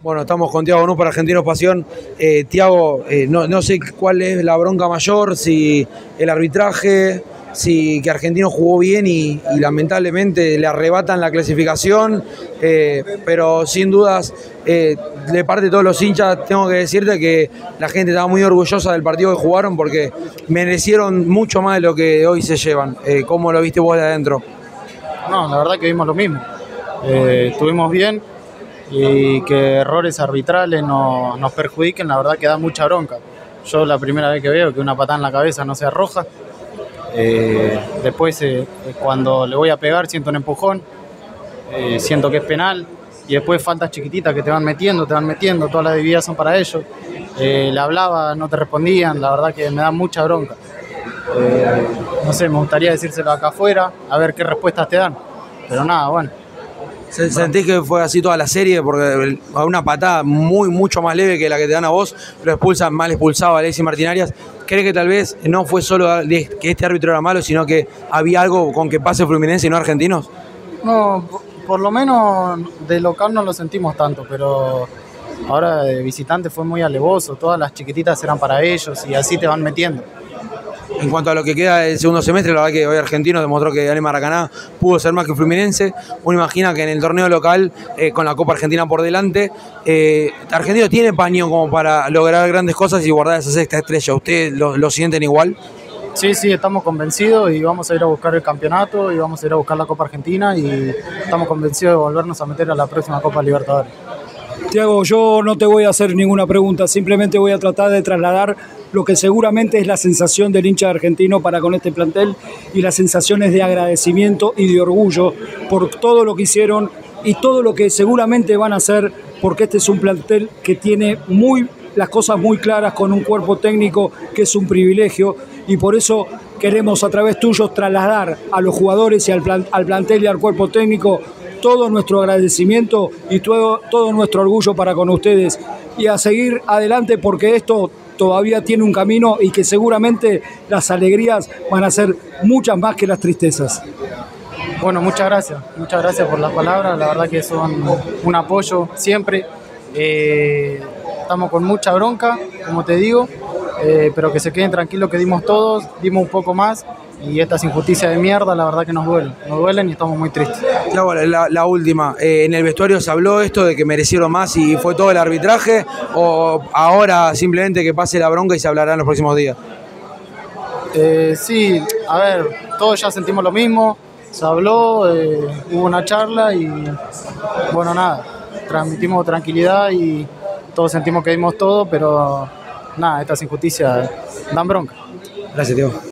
Bueno, estamos con Tiago Nuz para Argentinos Pasión. Tiago, no sé cuál es la bronca mayor, si el arbitraje, si que Argentino jugó bien y lamentablemente le arrebatan la clasificación, pero sin dudas, de parte de todos los hinchas, tengo que decirte que la gente estaba muy orgullosa del partido que jugaron porque merecieron mucho más de lo que hoy se llevan. ¿Cómo lo viste vos de adentro? No, la verdad que vimos lo mismo. Estuvimos bien. Y que errores arbitrales nos perjudiquen, la verdad que da mucha bronca. Yo la primera vez que veo que una patada en la cabeza no sea roja. Después cuando le voy a pegar siento un empujón, siento que es penal, y después faltas chiquititas que te van metiendo, todas las divididas son para ellos. Le hablaba, no te respondían, la verdad que me da mucha bronca. No sé, me gustaría decírselo acá afuera, a ver qué respuestas te dan, pero nada, bueno. ¿Sentís que fue así toda la serie? Porque a una patada mucho más leve que la que te dan a vos, lo expulsan, mal expulsado a Alexis Martín Arias. ¿Crees que tal vez no fue solo que este árbitro era malo, sino que había algo con que pase Fluminense y no Argentinos? No, por lo menos de local no lo sentimos tanto, pero ahora de visitante fue muy alevoso, todas las chiquititas eran para ellos y así te van metiendo. En cuanto a lo que queda del segundo semestre, la verdad que hoy Argentino demostró que en Maracaná pudo ser más que Fluminense. Uno imagina que en el torneo local, con la Copa Argentina por delante, Argentino tiene paño como para lograr grandes cosas y guardar esa sexta estrella. ¿Ustedes lo sienten igual? Sí, estamos convencidos y vamos a ir a buscar el campeonato y vamos a ir a buscar la Copa Argentina y estamos convencidos de volvernos a meter a la próxima Copa Libertadores. Tiago, yo no te voy a hacer ninguna pregunta, simplemente voy a tratar de trasladar lo que seguramente es la sensación del hincha argentino para con este plantel y las sensaciones de agradecimiento y de orgullo por todo lo que hicieron y todo lo que seguramente van a hacer, porque este es un plantel que tiene las cosas muy claras, con un cuerpo técnico que es un privilegio, y por eso queremos a través tuyo trasladar a los jugadores y al plantel y al cuerpo técnico todo nuestro agradecimiento y todo nuestro orgullo para con ustedes, y a seguir adelante, porque esto todavía tiene un camino y que seguramente las alegrías van a ser muchas más que las tristezas. Bueno, muchas gracias por las palabras, la verdad que son un apoyo siempre. Estamos con mucha bronca, como te digo, pero que se queden tranquilos que dimos todos, dimos un poco más. Y estas injusticias de mierda, la verdad que nos duelen y estamos muy tristes. Claro, la última, ¿en el vestuario se habló esto de que merecieron más y fue todo el arbitraje, o ahora simplemente que pase la bronca y se hablará en los próximos días? Sí, a ver, todos ya sentimos lo mismo, se habló, hubo una charla y bueno, nada, transmitimos tranquilidad y todos sentimos que dimos todo, pero nada, estas injusticias dan bronca. Gracias, Diego.